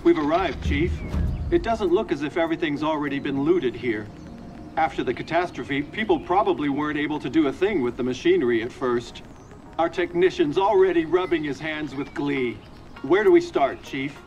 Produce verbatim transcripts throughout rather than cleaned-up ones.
We've arrived, Chief. It doesn't look as if everything's already been looted here. After the catastrophe, people probably weren't able to do a thing with the machinery at first. Our technician's already rubbing his hands with glee. Where do we start, Chief?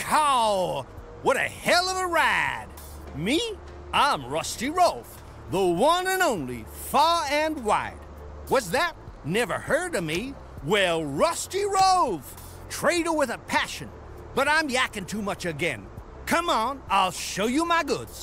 Yeehaw! What a hell of a ride! Me? I'm Rusty Rolf, the one and only, far and wide. What's that? Never heard of me? Well, Rusty Rolf, trader with a passion. But I'm yakking too much again. Come on, I'll show you my goods.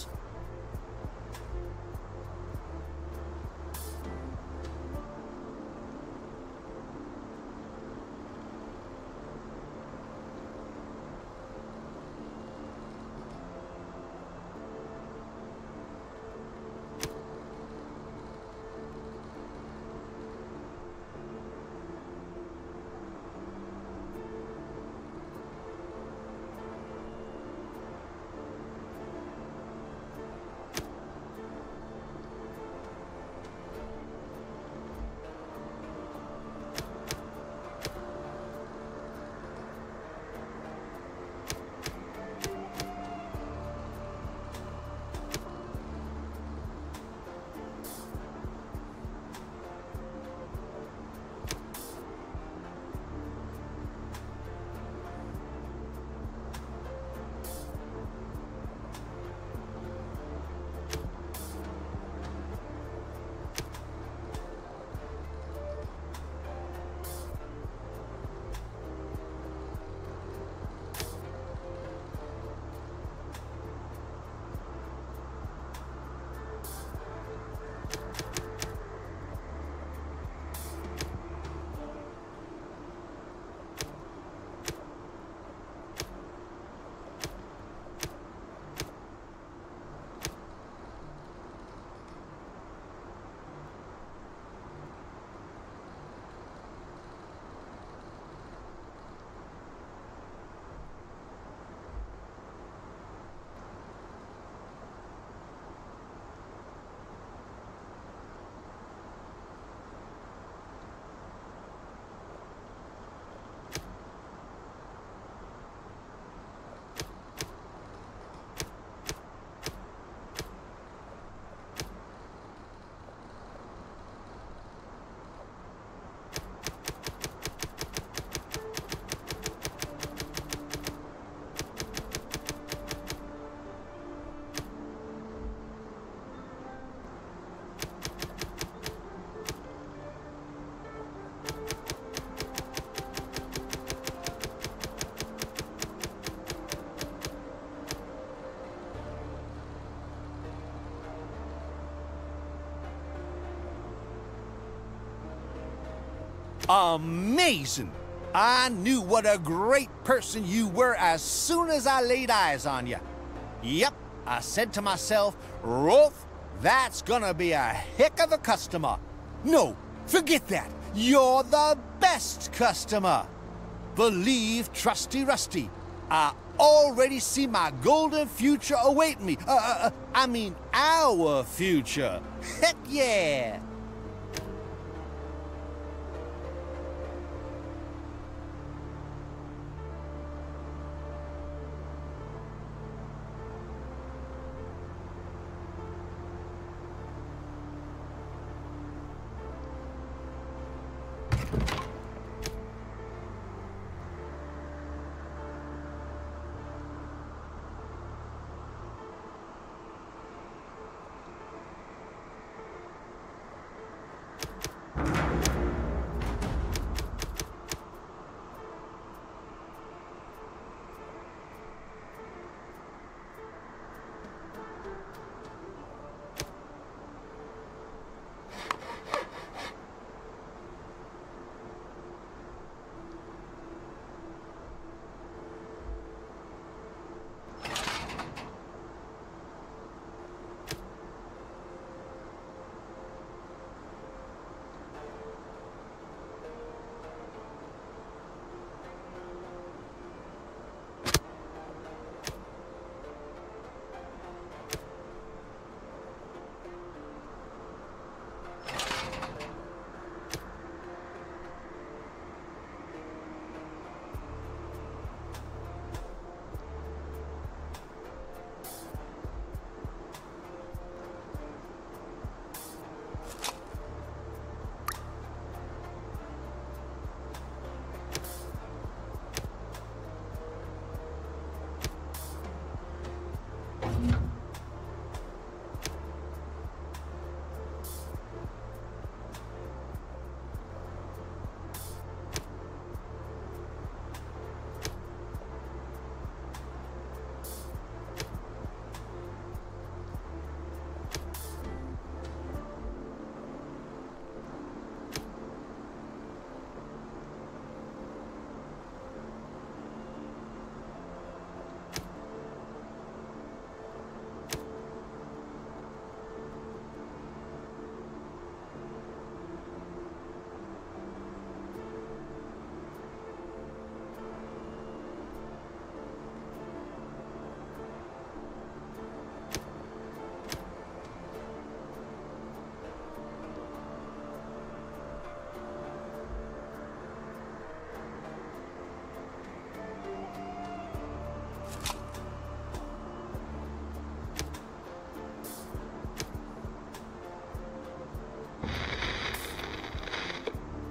Amazing! I knew what a great person you were as soon as I laid eyes on you. Yep, I said to myself, Rolf, that's gonna be a heck of a customer. No, forget that. You're the best customer. Believe Trusty Rusty. I already see my golden future awaiting me. Uh, uh, uh, I mean, our future. Heck yeah!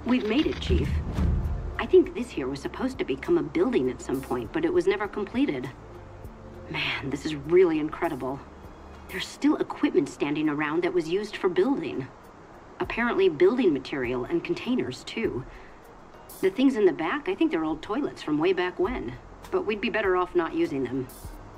We've made it, Chief. I think this here was supposed to become a building at some point, but it was never completed. Man, this is really incredible. There's still equipment standing around that was used for building. Apparently building material and containers, too. The things in the back, I think they're old toilets from way back when. But we'd be better off not using them.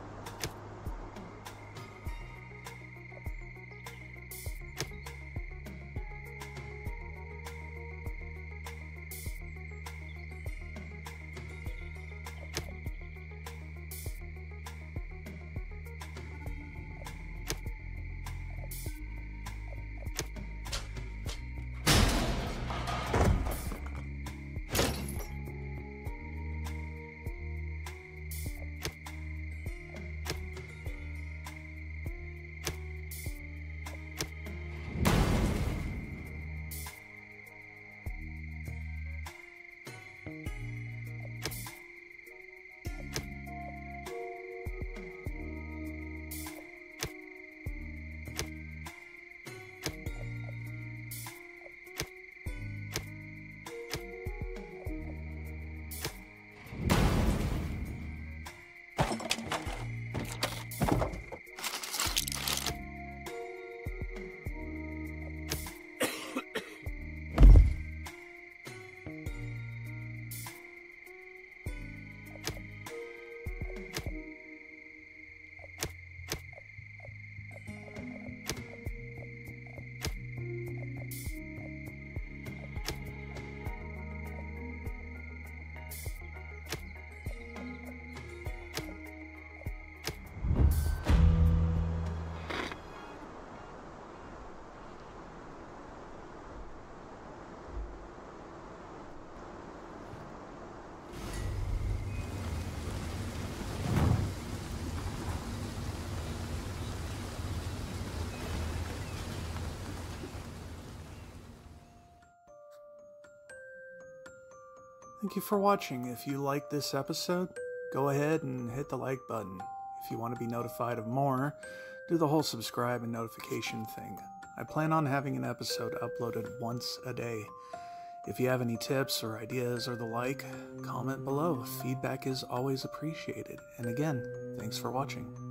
Thank you for watching. If you liked this episode, go ahead and hit the like button. If you want to be notified of more, do the whole subscribe and notification thing. I plan on having an episode uploaded once a day. If you have any tips or ideas or the like, comment below. Feedback is always appreciated. And again, thanks for watching.